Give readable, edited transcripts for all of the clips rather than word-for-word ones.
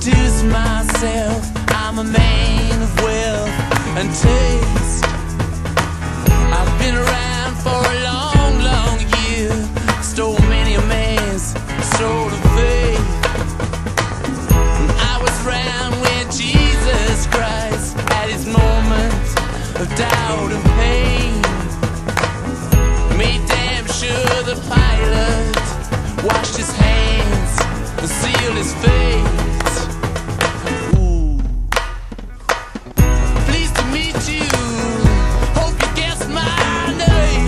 introduce myself. I'm a man of wealth and taste. I've been around for a long, long year. Stole many a man's soul of faith. I was around when Jesus Christ had his moments of doubt and pain. Made damn sure the pilot washed his hands and sealed his fate. Ooh. Pleased to meet you. Hope you guessed my name.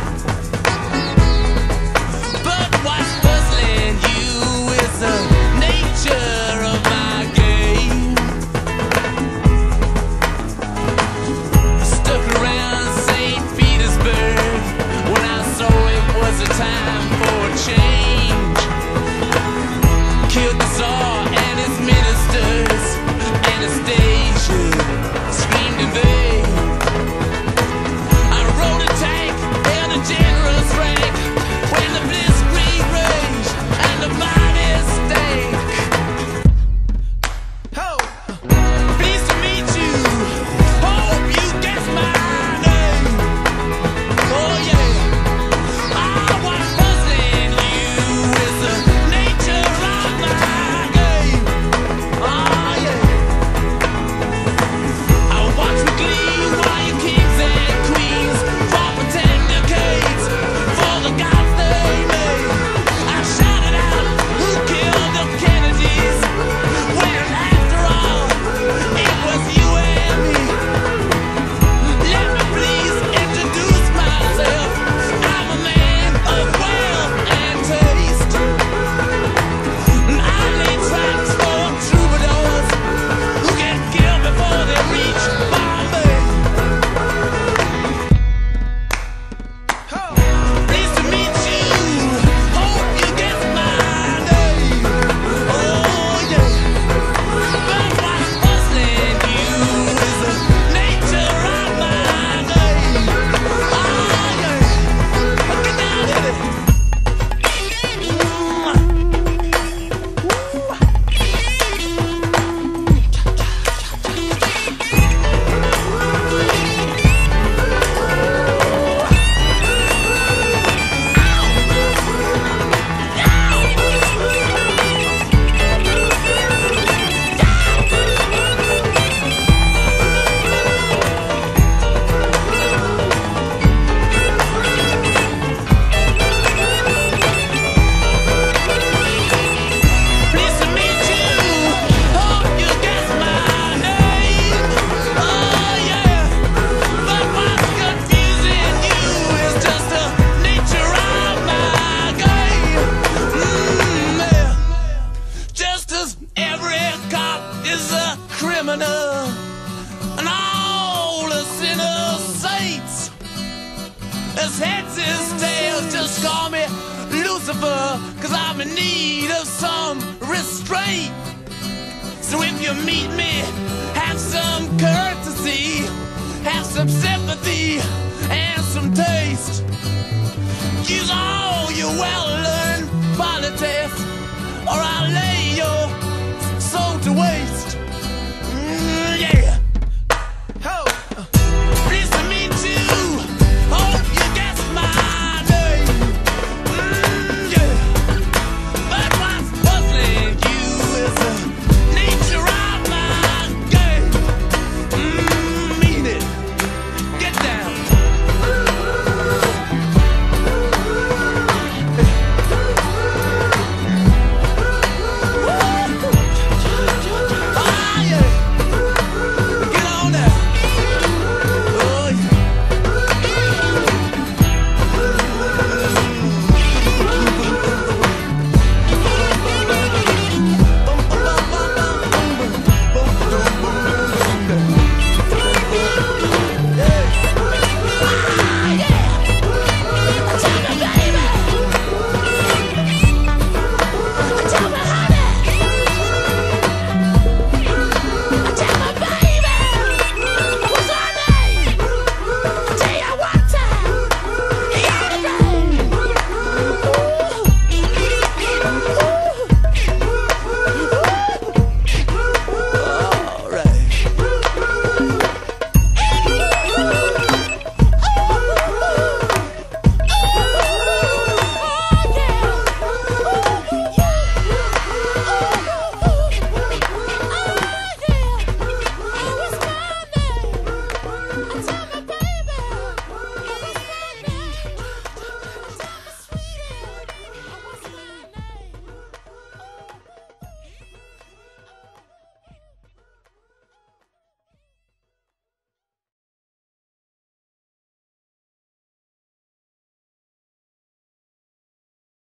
But what's puzzling you is the nature of my game. Stuck around St. Petersburg when I saw it was a time for a change. Killed the Tsar and his ministers. Anastasia screamed in vain. I rode a tank, held a general's rank when the blitzkrieg raged and the body stank. Oh, pleased to meet you. Hope you guess my name. Oh yeah. What's puzzling you is the nature of my game. Oh yeah. I watch with glee while you kings and queens fought for 10 decades for the gods they made. I shouted out, who killed the Kennedys? When after all, it was you and me. Let me please introduce myself. I'm a man of wealth and taste. I lay tracks for troubadours who get killed before they reach Bombay. Pleased to meet you. Hope you guess my name. Oh yeah. But what's puzzling you is the nature of my game. Oh yeah. Get down with it. Pleased to meet you. Hope you guess my name. Oh yeah. But what's confusing you is just the nature of my game. Yeah. Just as every cop is a criminal and all the sinners saints. As heads is tails, just call me Lucifer, 'cause I'm in need of some restraint. So if you meet me, have some courtesy, have some sympathy, and some taste. Use all your well-learned politics, or I'll let